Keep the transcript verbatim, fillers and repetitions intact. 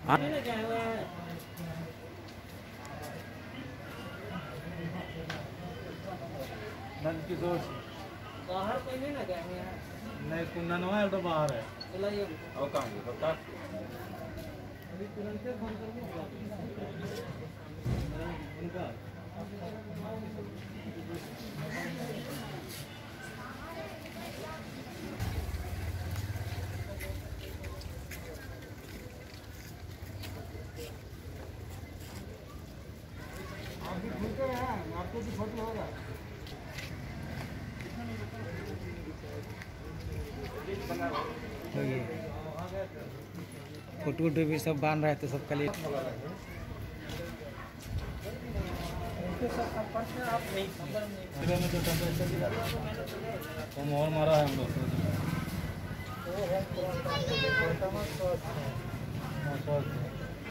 हाँ की सोच बाहर कोई नहीं ना गए हैं नहीं कुंडन हुआ है तो बाहर है बुलाइए और कहाँ है बता अभी तुरंत से फोन करके उनका आप भी खुलते हैं आपको भी फोटो होगा तो ये फोटो वोटो भी सब बांध रहे थे सबके लिए में जो टेम्परेचर दिया तो मोहर मारा है हम लोग